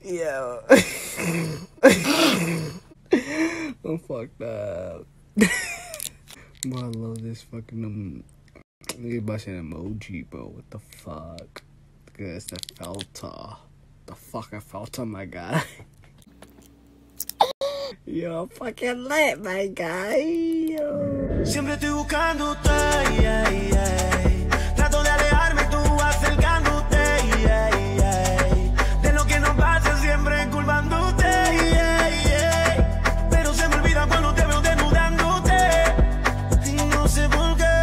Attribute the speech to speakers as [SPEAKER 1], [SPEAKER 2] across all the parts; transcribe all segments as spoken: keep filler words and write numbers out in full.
[SPEAKER 1] Yeah. I'm fucked up. Bro, I love this fucking um look at my shit emoji, bro. What the fuck? Good, it's the filter. The fucking filter, my guy. Yo, fucking lit, my guy. Yo.
[SPEAKER 2] Siempre estoy buscándote, yeah, yeah. Trato de alejarme, tú acercándote, yeah, yeah. De lo que nos pasa siempre culpándote, yeah, yeah. Pero se me olvida cuando te veo desnudándote y no sé por qué.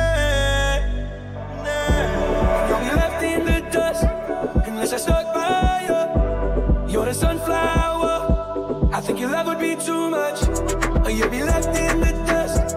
[SPEAKER 2] You're me left in the dust unless I stuck by you. You're the sunflower. I think your love would be too much, or you'd be left in the dust.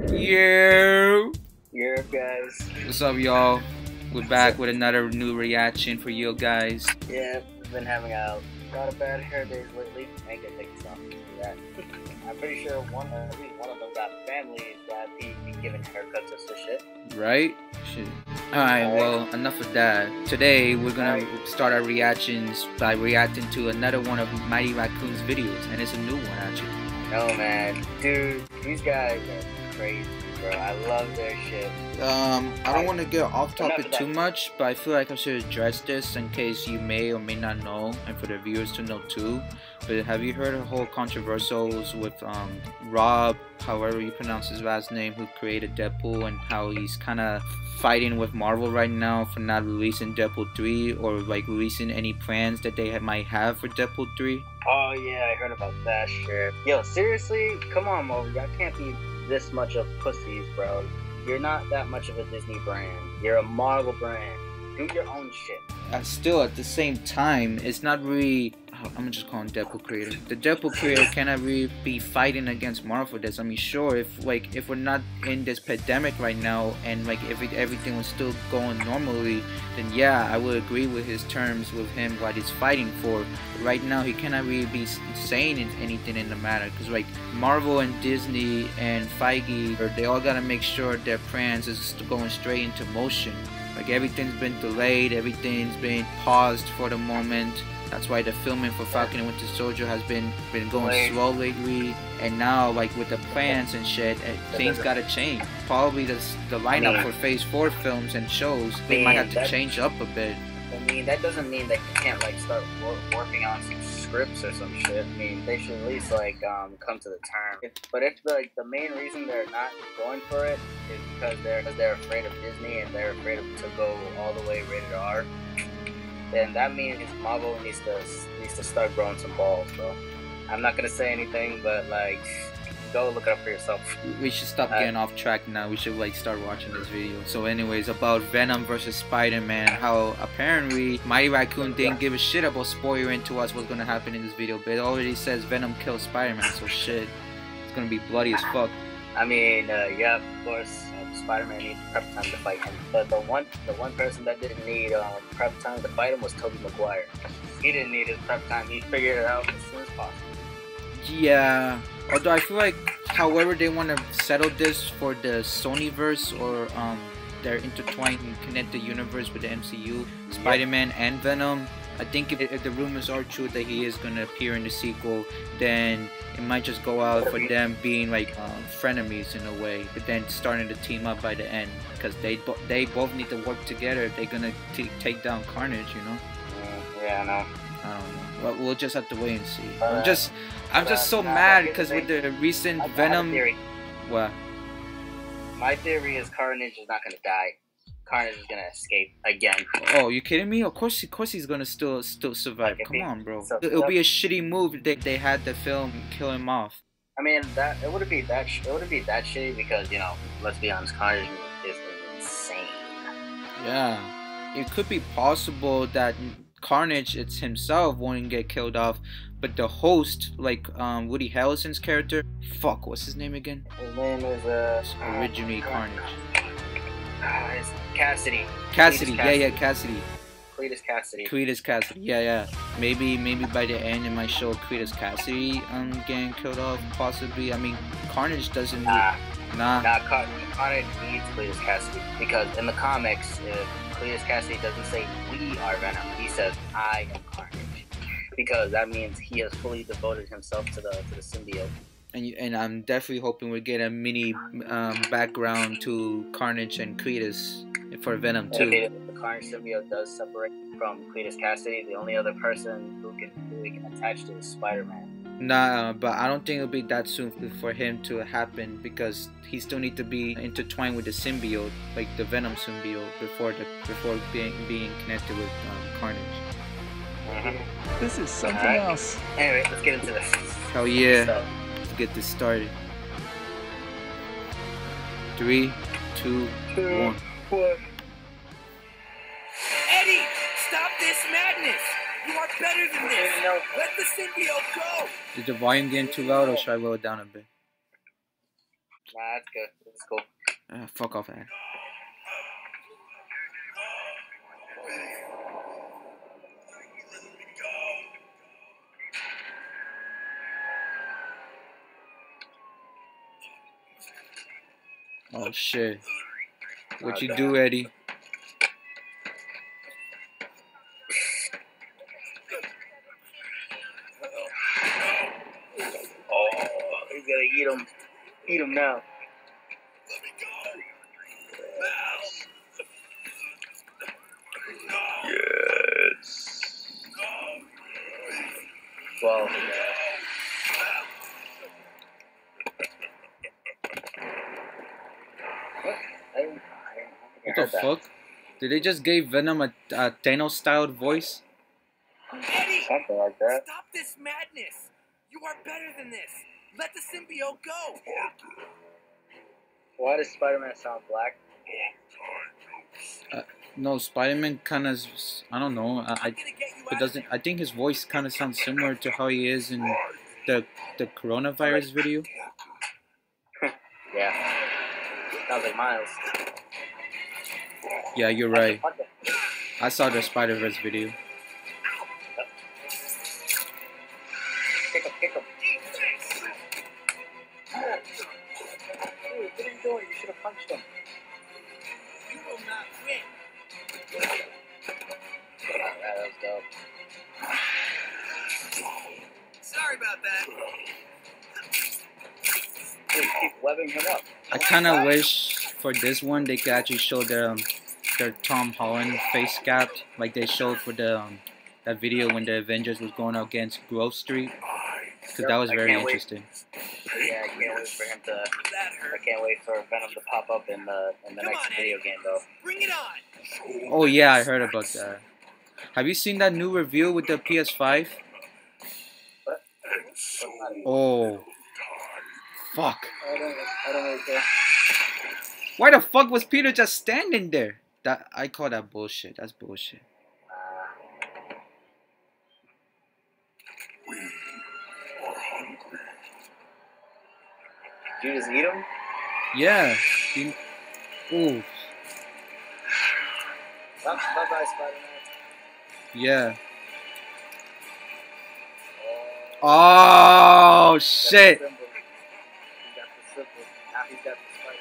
[SPEAKER 3] Yeah.
[SPEAKER 4] Yeah, guys.
[SPEAKER 3] What's up, y'all? We're back with another new reaction for you guys.
[SPEAKER 4] Yeah, I've been having a lot of bad hair days lately. I ain't gonna take this off. Yeah. I'm pretty sure one, at least one of them got families that be, be giving haircuts or some shit.
[SPEAKER 3] Right? Shit. Alright, well, enough of that. Today, we're gonna start our reactions by reacting to another one of Mighty Raccoon's videos, and it's a new one, actually.
[SPEAKER 4] No, man. Dude, these guys are crazy, bro. I love their shit.
[SPEAKER 3] Um, I don't want to get off
[SPEAKER 4] Enough
[SPEAKER 3] topic
[SPEAKER 4] of that.
[SPEAKER 3] too much, but I feel like I should address this in case you may or may not know, and for the viewers to know too. But have you heard of the whole controversials with um, Rob, however you pronounce his last name, who created Deadpool, and how he's kind of fighting with Marvel right now for not releasing Deadpool three, or like releasing any plans that they ha might have for Deadpool three?
[SPEAKER 4] Oh, yeah, I heard about that shit. Yo, seriously? Come on, Marvel. Y'all can't be this much of pussies, bro. You're not that much of a Disney brand. You're a Marvel brand. Do your own shit.
[SPEAKER 3] Uh, still, at the same time, it's not really. I'm gonna just call him Deadpool creator. The Deadpool creator cannot really be fighting against Marvel for this. I mean, sure, if like if we're not in this pandemic right now, and like if it, everything was still going normally, then yeah, I would agree with his terms with him what he's fighting for. But right now, he cannot really be saying anything in the matter, because like Marvel and Disney and Feige, they all gotta make sure their plans is going straight into motion. Like everything's been delayed, everything's been paused for the moment. That's why the filming for Falcon and Winter Soldier has been been going
[SPEAKER 4] Wait.
[SPEAKER 3] slow lately. And now, like with the plans and shit, eh, things gotta change. Probably the the lineup for Phase Four films and shows, they might have to
[SPEAKER 4] that-
[SPEAKER 3] change up a bit.
[SPEAKER 4] I mean, that doesn't mean that you can't like start wor working on some scripts or some shit. I mean, they should at least like um come to the term. If, but if the, like the main reason they're not going for it is because they're cause they're afraid of Disney and they're afraid of to go all the way rated R, then that means Marvel needs to needs to start growing some balls, bro. I'm not gonna say anything, but like, go look it up for yourself.
[SPEAKER 3] We should stop
[SPEAKER 4] Uh,
[SPEAKER 3] getting off track now. We should like start watching this video. So anyways, about Venom versus Spider-Man, how apparently Mighty Raccoon didn't give a shit about spoiling to us what's gonna happen in this video, but it already says Venom kills Spider-Man, so shit, it's gonna be bloody as fuck.
[SPEAKER 4] I mean, uh, yeah, of course, uh, Spider-Man needs prep time to fight him. But the one, the one person that didn't need uh, prep time to fight him was Tobey Maguire. He didn't need his prep time. He figured it out as soon as possible.
[SPEAKER 3] Yeah, although I feel like however they want to settle this for the Sonyverse, or um their intertwined and connected universe with the M C U, Spider-Man and Venom, I think if, if the rumors are true that he is going to appear in the sequel, then it might just go out for them being like um, frenemies in a way, but then starting to team up by the end, because they, bo they both need to work together if they're going to take down Carnage, you know?
[SPEAKER 4] Mm, yeah, I know.
[SPEAKER 3] I don't know. Well, we'll just have to wait and see.
[SPEAKER 4] Uh,
[SPEAKER 3] I'm just, I'm
[SPEAKER 4] but,
[SPEAKER 3] just so
[SPEAKER 4] uh,
[SPEAKER 3] mad
[SPEAKER 4] here's the
[SPEAKER 3] because with
[SPEAKER 4] thing.
[SPEAKER 3] the recent
[SPEAKER 4] I- I have a
[SPEAKER 3] Venom.
[SPEAKER 4] theory.
[SPEAKER 3] What?
[SPEAKER 4] My theory is Carnage is not gonna die. Carnage is gonna escape again.
[SPEAKER 3] Oh, you kidding me? Of course, of course he's gonna still, still survive.
[SPEAKER 4] Like, if
[SPEAKER 3] Come
[SPEAKER 4] he-
[SPEAKER 3] on, bro.
[SPEAKER 4] so-
[SPEAKER 3] It'll be a shitty move if they, they had the film kill him off.
[SPEAKER 4] I mean, that it wouldn't be that sh it wouldn't be that shitty because you know, let's be honest, Carnage is, is insane.
[SPEAKER 3] Yeah, it could be possible that Carnage it's himself won't get killed off, but the host, like um, Woody Harrelson's character, fuck, what's his name again?
[SPEAKER 4] His name is uh
[SPEAKER 3] Originally Carnage.
[SPEAKER 4] Uh, it's Cassidy.
[SPEAKER 3] Cassidy,
[SPEAKER 4] Cletus
[SPEAKER 3] yeah, yeah, Cassidy.
[SPEAKER 4] Cletus Cassidy.
[SPEAKER 3] Cletus Cassidy, yeah, yeah. Maybe, maybe by the end it might show Cletus Cassidy um getting killed off, possibly. I mean, Carnage doesn't.
[SPEAKER 4] Nah,
[SPEAKER 3] Nah.
[SPEAKER 4] nah. Car Carnage needs Cletus Cassidy because in the comics, if Cletus Cassidy doesn't say "We are Venom," he says "I am Carnage." because that means he has fully devoted himself to the to the symbiote.
[SPEAKER 3] And you, and I'm definitely hoping we get a mini um, background to Carnage and Cletus for Venom too.
[SPEAKER 4] If the Carnage symbiote does separate from Cletus Cassidy, the only other person who can who he can attach to is Spider-Man.
[SPEAKER 3] Nah, but I don't think it'll be that soon for him to happen because he still need to be intertwined with the symbiote, like the Venom symbiote, before the before being being connected with um, Carnage.
[SPEAKER 4] Mm-hmm.
[SPEAKER 5] This is something
[SPEAKER 4] Alright.
[SPEAKER 5] else.
[SPEAKER 4] Anyway, let's get into this.
[SPEAKER 3] Hell yeah!
[SPEAKER 4] So,
[SPEAKER 3] Let's get this started. Three, two,
[SPEAKER 4] two,
[SPEAKER 3] one.
[SPEAKER 4] one.
[SPEAKER 2] Eddie, stop this madness! You are better than this!
[SPEAKER 4] No.
[SPEAKER 2] Let the symbiote go!
[SPEAKER 3] Is the volume getting too loud or should I lower it down a bit?
[SPEAKER 4] Nah, that's good. Let's go.
[SPEAKER 3] Ah, fuck off, man. Oh shit. What you do, Eddie?
[SPEAKER 4] Oh, he's gonna eat him. Eat him now. Yes. Well, yeah. What? I didn't, I didn't
[SPEAKER 3] What
[SPEAKER 4] heard
[SPEAKER 3] the
[SPEAKER 4] that.
[SPEAKER 3] fuck? Did they just give Venom a, a Thanos-styled voice?
[SPEAKER 2] Eddie,
[SPEAKER 4] Something like that.
[SPEAKER 2] stop this madness! You are better than this! Let the symbiote go!
[SPEAKER 4] Why does Spider-Man sound black?
[SPEAKER 3] No, Spider-Man kind of, I don't know. I,
[SPEAKER 2] I'm
[SPEAKER 3] I
[SPEAKER 2] gonna get you
[SPEAKER 3] it
[SPEAKER 2] out
[SPEAKER 3] doesn't. I think his voice kind of sounds similar to how he is in the the coronavirus video.
[SPEAKER 4] Yeah. Sounds like Miles.
[SPEAKER 3] Yeah, you're right.
[SPEAKER 4] What the-
[SPEAKER 3] I saw the Spider-Verse video.
[SPEAKER 4] Kick him, kick him. Dude, what are you doing? You should have punched him.
[SPEAKER 2] You will not win!
[SPEAKER 4] Alright, that was dope.
[SPEAKER 2] Sorry about that.
[SPEAKER 4] Dude, keep webbing him up.
[SPEAKER 3] I kind of wish for this one they could actually show their um, their Tom Holland face capped like they showed for the um, that video when the Avengers was going up against Grove Street, because that was
[SPEAKER 4] I
[SPEAKER 3] very
[SPEAKER 4] can't wait.
[SPEAKER 3] interesting.
[SPEAKER 4] Yeah, I can't wait for him to.
[SPEAKER 2] That
[SPEAKER 4] I
[SPEAKER 2] hurt.
[SPEAKER 4] can't wait for Venom to pop up in the in the
[SPEAKER 2] Come
[SPEAKER 4] next
[SPEAKER 2] on,
[SPEAKER 4] video
[SPEAKER 2] Eddie.
[SPEAKER 4] game, though.
[SPEAKER 2] Bring it on!
[SPEAKER 3] Oh yeah, I heard about that. Have you seen that new review with the P S five?
[SPEAKER 4] What?
[SPEAKER 3] Oh, fuck!
[SPEAKER 4] I don't. I don't really care.
[SPEAKER 3] Why the fuck was Peter just standing there? That I call that bullshit. That's bullshit.
[SPEAKER 4] Did you just eat him?
[SPEAKER 3] Yeah. He, ooh.
[SPEAKER 4] Bye bye, Spider-Man.
[SPEAKER 3] Yeah. Oh
[SPEAKER 4] He got
[SPEAKER 3] shit!
[SPEAKER 4] the symbol. He got the symbol. Now he's got the spider.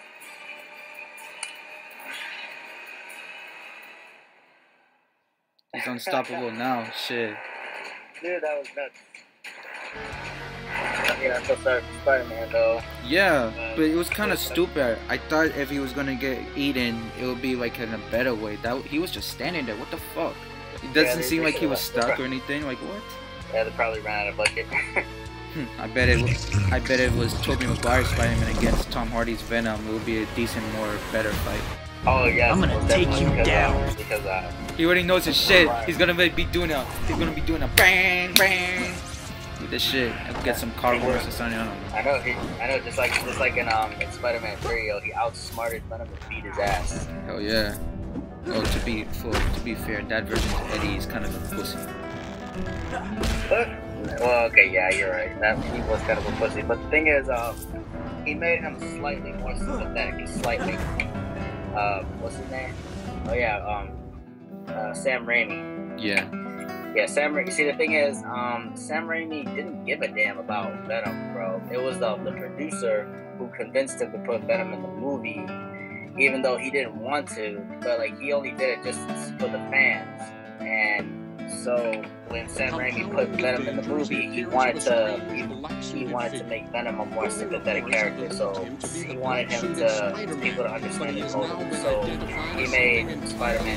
[SPEAKER 3] He's unstoppable now. Shit.
[SPEAKER 4] Dude, that was nuts. Yeah, I feel sorry for Spider-Man, though.
[SPEAKER 3] Yeah, but it was kind of stupid. I thought if he was gonna get eaten, it would be like in a better way. That he was just standing there. What the fuck? It doesn't
[SPEAKER 4] they-
[SPEAKER 3] seem
[SPEAKER 4] they
[SPEAKER 3] like he
[SPEAKER 4] should've-
[SPEAKER 3] was stuck or anything. Like what?
[SPEAKER 4] Yeah, they probably ran out of budget.
[SPEAKER 3] Hmm, I bet it. Was, I bet it was Tobey Maguire's Spider-Man against Tom Hardy's Venom. It would be a decent, more better fight.
[SPEAKER 4] Oh yeah,
[SPEAKER 5] I'm gonna
[SPEAKER 4] most
[SPEAKER 5] take
[SPEAKER 4] definitely
[SPEAKER 5] you
[SPEAKER 4] because,
[SPEAKER 5] down.
[SPEAKER 4] Uh, because uh,
[SPEAKER 3] He already knows his shit. He's gonna be doing a. He's gonna be doing a bang bang with this shit. I'll get some car horse or something. I don't know.
[SPEAKER 4] I know he, I know just like just like in um in Spider-Man three, yo, he outsmarted Venom and beat his ass.
[SPEAKER 3] Hell yeah. Oh, to be full, to be fair, that version of Eddie is kind of a pussy.
[SPEAKER 4] But, well, okay, yeah, you're right. That he was kind of a pussy. But the thing is, um, he made him slightly more sympathetic. Slightly. Uh, what's his name? Oh yeah, um, uh, Sam Raimi.
[SPEAKER 3] Yeah.
[SPEAKER 4] Yeah, Sam Raimi. See, the thing is, um, Sam Raimi didn't give a damn about Venom, bro. It was the, the producer who convinced him to put Venom in the movie, even though he didn't want to. But like, he only did it just for the fans. And So when Sam Raimi put Venom in the movie, he wanted to he, he wanted to make Venom a more sympathetic character. So he wanted him to people to understand his motive. So he made Spider-Man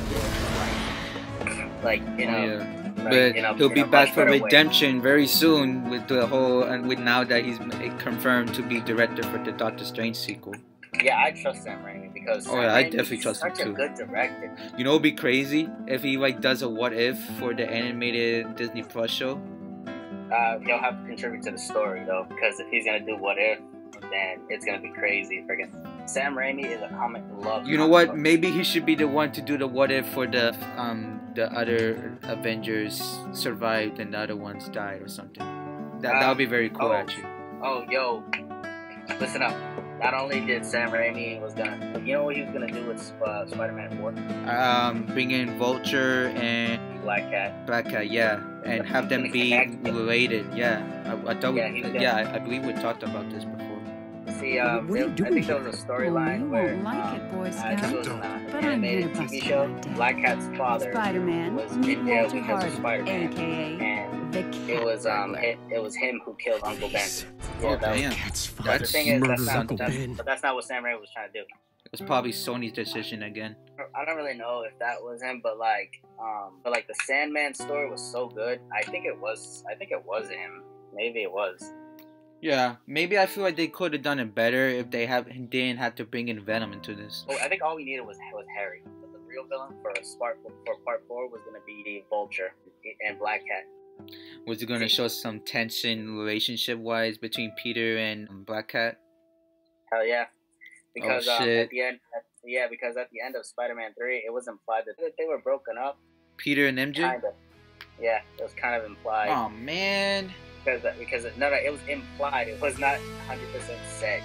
[SPEAKER 4] like you know.
[SPEAKER 3] Oh, yeah.
[SPEAKER 4] Like,
[SPEAKER 3] But
[SPEAKER 4] you know,
[SPEAKER 3] he'll
[SPEAKER 4] in
[SPEAKER 3] be
[SPEAKER 4] a
[SPEAKER 3] back
[SPEAKER 4] much
[SPEAKER 3] for
[SPEAKER 4] better way.
[SPEAKER 3] redemption very soon with the whole and with now that he's confirmed to be director for the Doctor Strange sequel.
[SPEAKER 4] Yeah, I trust Sam Raimi because
[SPEAKER 3] Oh,
[SPEAKER 4] Sam
[SPEAKER 3] yeah, I
[SPEAKER 4] Raimi
[SPEAKER 3] definitely
[SPEAKER 4] is
[SPEAKER 3] trust him
[SPEAKER 4] such a
[SPEAKER 3] too.
[SPEAKER 4] good director.
[SPEAKER 3] You know, it'd be crazy if he like does a what if for the animated Disney Plus show.
[SPEAKER 4] Uh, he'll have to contribute to the story though, because if he's gonna do what if, then it's gonna be crazy. Friggin' Sam Raimi is a comic love.
[SPEAKER 3] You know
[SPEAKER 4] comic
[SPEAKER 3] what?
[SPEAKER 4] books.
[SPEAKER 3] Maybe he should be the one to do the what if for the um the other Avengers survived and the other ones died or something. That that would be very cool
[SPEAKER 4] oh.
[SPEAKER 3] actually.
[SPEAKER 4] Oh, yo, listen up. Not only did Sam Raimi was gonna, you know what he was gonna do with uh, Spider-Man four?
[SPEAKER 3] Um, bring in Vulture and
[SPEAKER 4] Black Cat.
[SPEAKER 3] Black Cat, yeah, and have them be related. Yeah, I, I thought.
[SPEAKER 4] Yeah,
[SPEAKER 3] We,
[SPEAKER 4] he's gonna-
[SPEAKER 3] yeah, I, I believe we talked about this before.
[SPEAKER 4] See, um,
[SPEAKER 5] What are you
[SPEAKER 4] there-
[SPEAKER 5] doing
[SPEAKER 4] I think there
[SPEAKER 5] here?
[SPEAKER 4] was a
[SPEAKER 6] Well,
[SPEAKER 4] storyline
[SPEAKER 6] you
[SPEAKER 4] where
[SPEAKER 6] won't like
[SPEAKER 4] um,
[SPEAKER 6] it, Boy
[SPEAKER 4] I
[SPEAKER 6] Scout.
[SPEAKER 4] think it was an uh,
[SPEAKER 6] But I'm here
[SPEAKER 4] animated
[SPEAKER 6] to
[SPEAKER 4] T V
[SPEAKER 6] bust
[SPEAKER 4] show.
[SPEAKER 6] your day.
[SPEAKER 4] Black Cat's father
[SPEAKER 6] Spider-Man,
[SPEAKER 4] was
[SPEAKER 6] meet
[SPEAKER 4] in jail
[SPEAKER 6] Walter
[SPEAKER 4] because of
[SPEAKER 6] Hardy,
[SPEAKER 4] Spider-Man,
[SPEAKER 6] aka
[SPEAKER 4] and
[SPEAKER 6] the Cat.
[SPEAKER 4] it was um it, it was him who killed Uncle Ben. Yeah,
[SPEAKER 3] Oh
[SPEAKER 4] that was-
[SPEAKER 3] damn!
[SPEAKER 5] Cat's
[SPEAKER 4] But the
[SPEAKER 5] father
[SPEAKER 4] thing is, that's
[SPEAKER 5] murdered
[SPEAKER 4] not,
[SPEAKER 5] Uncle
[SPEAKER 4] that's,
[SPEAKER 5] Ben.
[SPEAKER 4] but that's not what Sam Raimi was trying to do.
[SPEAKER 3] It was probably Sony's decision again.
[SPEAKER 4] I don't really know if that was him, but like, um, but like the Sandman story was so good. I think it was. I think it was him. Maybe it was.
[SPEAKER 3] Yeah, maybe I feel like they could have done it better if they have didn't have to bring in Venom into this.
[SPEAKER 4] Oh, I think all we needed was was Harry. But the real villain for Spark for part four was gonna be Vulture and Black Cat.
[SPEAKER 3] Was it going to show some tension relationship wise between Peter and um, Black Cat?
[SPEAKER 4] Hell yeah. Because um,
[SPEAKER 3] shit.
[SPEAKER 4] at the end, at, yeah, because at the end of Spider-Man three, it was implied that they were broken up.
[SPEAKER 3] Peter and M J?
[SPEAKER 4] Kind of. Yeah, it was kind of implied.
[SPEAKER 3] Oh man.
[SPEAKER 4] Because because no no it was implied. It was not one hundred percent said.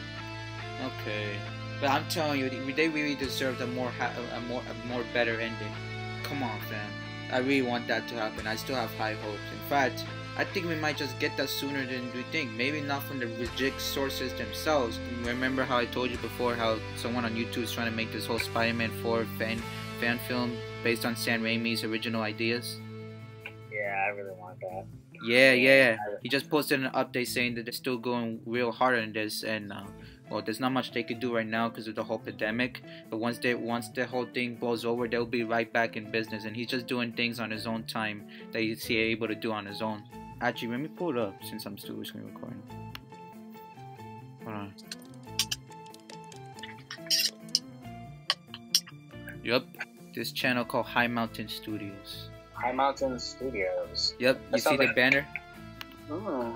[SPEAKER 3] Okay, but I'm telling you, they really deserved a more ha- a more a more better ending. Come on, fam. I really want that to happen. I still have high hopes. In fact, I think we might just get that sooner than we think. Maybe not from the legit sources themselves. Remember how I told you before how someone on YouTube is trying to make this whole Spider-Man four fan fan film based on Sam Raimi's original ideas?
[SPEAKER 4] Yeah, I really want that.
[SPEAKER 3] Yeah, yeah. He just posted an update saying that they're still going real hard on this, and uh, well, there's not much they could do right now because of the whole pandemic. But once they once the whole thing blows over, they'll be right back in business. And he's just doing things on his own time that he's able to do on his own. Actually, let me pull it up since I'm still screen recording. Hold on. Yep, this channel called High Mountain Studios.
[SPEAKER 4] High Mountain Studios.
[SPEAKER 3] Yep, you
[SPEAKER 4] That
[SPEAKER 3] see
[SPEAKER 4] sounds
[SPEAKER 3] the
[SPEAKER 4] like-
[SPEAKER 3] banner?
[SPEAKER 4] Oh,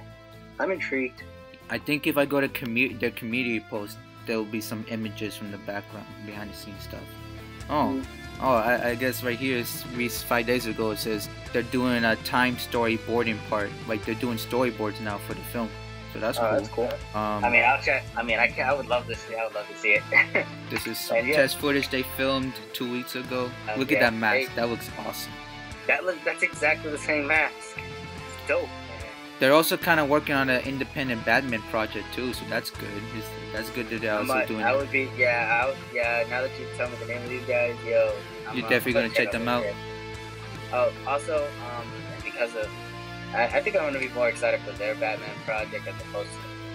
[SPEAKER 4] I'm intrigued.
[SPEAKER 3] I think if I go to commu- their community post, there will be some images from the background, behind the scenes stuff. Oh,
[SPEAKER 4] Mm.
[SPEAKER 3] oh, I, I guess right here is reached five days ago. It says they're doing a time storyboarding part, like they're doing storyboards now for the film. So that's
[SPEAKER 4] Oh,
[SPEAKER 3] cool.
[SPEAKER 4] that's cool.
[SPEAKER 3] Um,
[SPEAKER 4] I mean, I'll check. I mean, I can, I would love to see. I would love to see it.
[SPEAKER 3] this is some
[SPEAKER 4] and yeah.
[SPEAKER 3] test footage they filmed two weeks ago.
[SPEAKER 4] Oh,
[SPEAKER 3] Look
[SPEAKER 4] yeah,
[SPEAKER 3] at that mask.
[SPEAKER 4] they-
[SPEAKER 3] That looks awesome.
[SPEAKER 4] that look, that's exactly the same mask. It's dope. Man.
[SPEAKER 3] They're also kind of working on an independent Batman project too, so that's good. It's, that's good that they're
[SPEAKER 4] I,
[SPEAKER 3] also
[SPEAKER 4] might,
[SPEAKER 3] doing
[SPEAKER 4] I
[SPEAKER 3] it.
[SPEAKER 4] would be. Yeah, I would, yeah. Now that you tell me the name of these guys, yo, I'm,
[SPEAKER 3] You're
[SPEAKER 4] uh,
[SPEAKER 3] definitely gonna
[SPEAKER 4] I'm
[SPEAKER 3] check them out.
[SPEAKER 4] it. Oh, also, um, because of, I, I think I'm gonna be more excited for their Batman project as opposed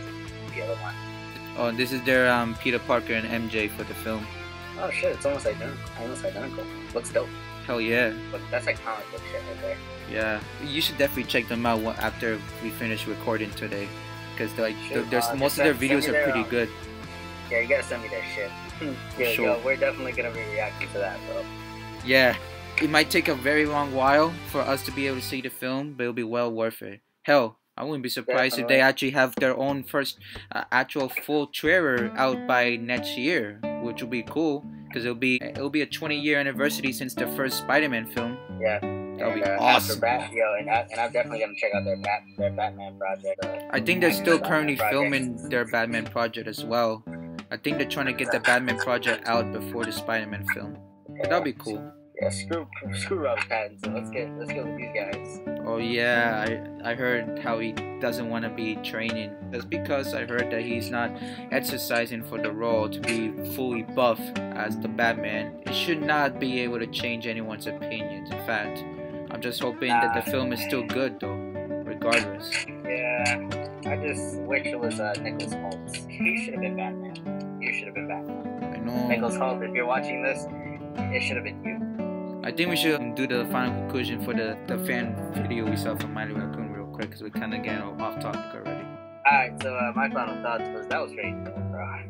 [SPEAKER 4] to the other one.
[SPEAKER 3] Oh, this is their um, Peter Parker and M J for the film.
[SPEAKER 4] Oh shit, it's almost identical. Almost identical. Looks dope.
[SPEAKER 3] Hell yeah.
[SPEAKER 4] Look, that's like comic book shit right there.
[SPEAKER 3] Yeah, you should definitely check them out wa- after we finish recording today, because like
[SPEAKER 4] Sure,
[SPEAKER 3] th- there's
[SPEAKER 4] uh,
[SPEAKER 3] most
[SPEAKER 4] just
[SPEAKER 3] of their
[SPEAKER 4] send-
[SPEAKER 3] videos
[SPEAKER 4] send me
[SPEAKER 3] are
[SPEAKER 4] their,
[SPEAKER 3] pretty
[SPEAKER 4] um,
[SPEAKER 3] good.
[SPEAKER 4] Yeah, you gotta send me that shit. yeah,
[SPEAKER 3] sure.
[SPEAKER 4] yo, we're definitely gonna be reacting to that, bro.
[SPEAKER 3] Yeah, it might take a very long while for us to be able to see the film, but it'll be well worth it. Hell, I wouldn't be surprised if they
[SPEAKER 4] Definitely.
[SPEAKER 3] actually have their own first uh, actual full trailer out by next year, which will be cool, because it'll be it'll be a twenty year anniversary since the first Spider-Man film.
[SPEAKER 4] Yeah.
[SPEAKER 3] That'll be
[SPEAKER 4] and, uh,
[SPEAKER 3] awesome.
[SPEAKER 4] After Bat, yo, and, I, and I'm definitely gonna check out their Bat, their Batman project. Uh,
[SPEAKER 3] I think they're still
[SPEAKER 4] Batman
[SPEAKER 3] currently
[SPEAKER 4] project.
[SPEAKER 3] filming their Batman project as well. I think they're trying to get the Batman project out before the Spider-Man film. But that'll be cool.
[SPEAKER 4] Yeah, screw screw Robert Pattinson. Let's get let's get with these guys.
[SPEAKER 3] Oh yeah, I I heard how he doesn't want to be training. That's because I heard that he's not exercising for the role to be fully buff as the Batman. It should not be able to change anyone's opinions. In fact, I'm I'm just hoping that the film is still good though, regardless.
[SPEAKER 4] Yeah, I just wish it was uh, Nicholas Hoult. He should have been Batman. You should have been Batman.
[SPEAKER 3] I know.
[SPEAKER 4] Nicholas Hoult, if you're watching this, it should have been you.
[SPEAKER 3] I think we should do the final conclusion for the, the fan video we saw from Mighty Raccoon real quick, because we're kind of getting off topic already.
[SPEAKER 4] Alright, so uh, my final thoughts was that was great, bro.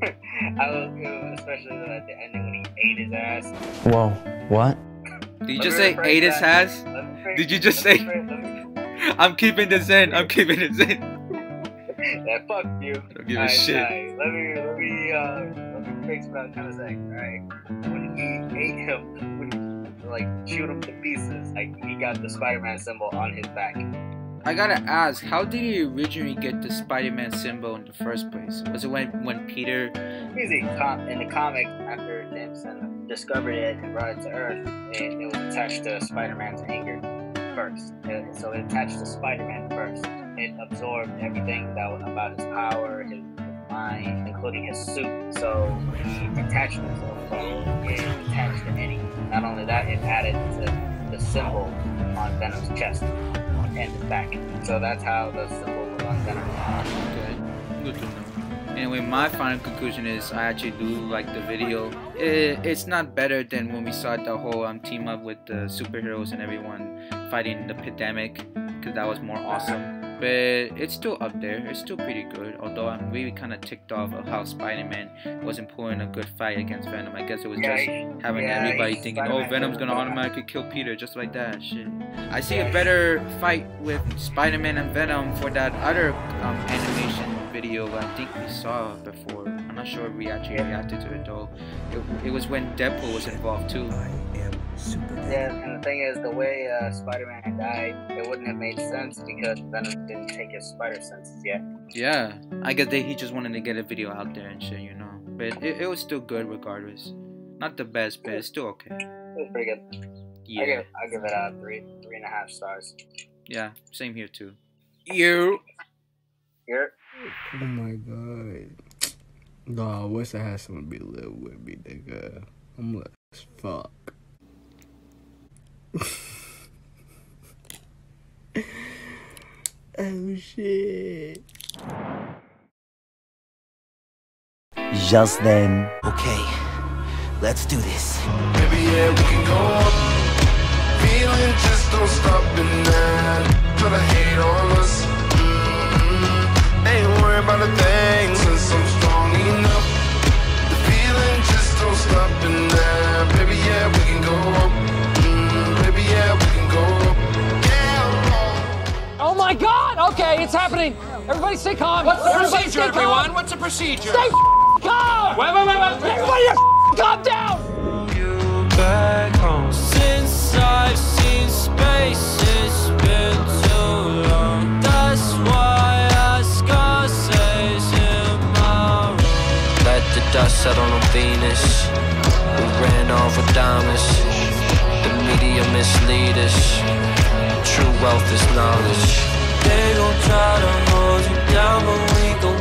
[SPEAKER 4] I was, it was especially at the ending when he ate his ass.
[SPEAKER 5] Whoa, what?
[SPEAKER 3] Did you
[SPEAKER 4] Let
[SPEAKER 3] just
[SPEAKER 4] me
[SPEAKER 3] say
[SPEAKER 4] rephrase
[SPEAKER 3] ate his
[SPEAKER 4] that.
[SPEAKER 3] ass?
[SPEAKER 4] Let me rephrase-
[SPEAKER 3] Did you just
[SPEAKER 4] let
[SPEAKER 3] say-
[SPEAKER 4] me rephrase- let me-
[SPEAKER 3] I'm keeping this in. I'm keeping this in.
[SPEAKER 4] Yeah, fuck you.
[SPEAKER 3] I don't give a
[SPEAKER 4] Alright,
[SPEAKER 3] shit.
[SPEAKER 4] alright, let me, let me, uh, let me fix what I was trying to say, alright? When he ate him, when he, like, chewed him to pieces, like, he got the Spider-Man symbol on his back.
[SPEAKER 3] I gotta ask, how did he originally get the Spider-Man symbol in the first place? Was it when when Peter?
[SPEAKER 4] Easy. Com- in the comic, after Jameson discovered it and brought it to Earth, it, it was attached to Spider-Man's anger first. It, so it attached to Spider-Man first. It absorbed everything that was about his power, his, his mind, including his suit. So he attached himself. It attached to Eddie. Not only that, it added to the symbol on Venom's chest and his back. So that's how the symbol was on Venom.
[SPEAKER 3] Okay, good to know. Anyway, my final conclusion is I actually do like the video. It, it's not better than when we saw the whole um, team up with the superheroes and everyone fighting the pandemic, because that was more awesome. But it's still up there. It's still pretty good. Although I'm really kind of ticked off of how Spider-Man wasn't pulling a good fight against Venom. I guess it was
[SPEAKER 4] Yeah,
[SPEAKER 3] just
[SPEAKER 4] he-
[SPEAKER 3] having
[SPEAKER 4] yeah,
[SPEAKER 3] everybody
[SPEAKER 4] he-
[SPEAKER 3] thinking, oh,
[SPEAKER 4] Spider-Man
[SPEAKER 3] Venom's gonna
[SPEAKER 4] could've-
[SPEAKER 3] automatically kill Peter just like that. Shit. I see a better fight with Spider-Man and Venom for that other um, animation video I think we saw before. I'm not sure if we actually reacted to it though. It, it was when Deadpool was involved too.
[SPEAKER 4] Yeah, and the thing is, the way uh, Spider-Man died, it wouldn't have made sense because Venom didn't take his spider senses yet.
[SPEAKER 3] Yeah, I guess they, he just wanted to get a video out there and shit, you know. But it, it was still good regardless. Not the best, but it's still okay.
[SPEAKER 4] It was pretty good. I
[SPEAKER 3] Yeah,
[SPEAKER 4] give, I give it uh, three, three and a half stars.
[SPEAKER 3] yeah, same here too. You.
[SPEAKER 4] Here,
[SPEAKER 1] Oh my god. Nah, I wish I had someone be live with me, nigga. I'm like, as fuck. Oh shit.
[SPEAKER 5] Just then.
[SPEAKER 2] Okay, let's do this.
[SPEAKER 6] Baby, yeah, we can go up. Feeling just don't stop and now. Try to hate on us. Mm-hmm. Ain't worried about a thing since I'm strong enough. The feeling just don't stop and now. Baby, yeah, we can go up. Mm, baby, yeah, we can go up. Yeah.
[SPEAKER 7] Oh my God! Okay, it's happening. Everybody stay calm. What's the Everybody procedure, stay everyone? Calm. What's the procedure? Stay calm. Wait, wait, wait, wait. Everybody, calm down.
[SPEAKER 2] You back home. Since I've seen space, it's been too long. That's why I Scarface in my room. Let the dust settle on Venus. We ran off with diamonds. The media mislead us. True wealth is knowledge. They gon' try to hold you down, but we gon'